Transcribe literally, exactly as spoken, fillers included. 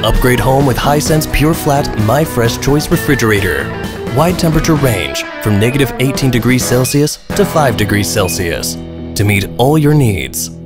Upgrade home with Hisense Pure Flat My Fresh Choice Refrigerator. Wide temperature range from negative eighteen degrees Celsius to five degrees Celsius to meet all your needs.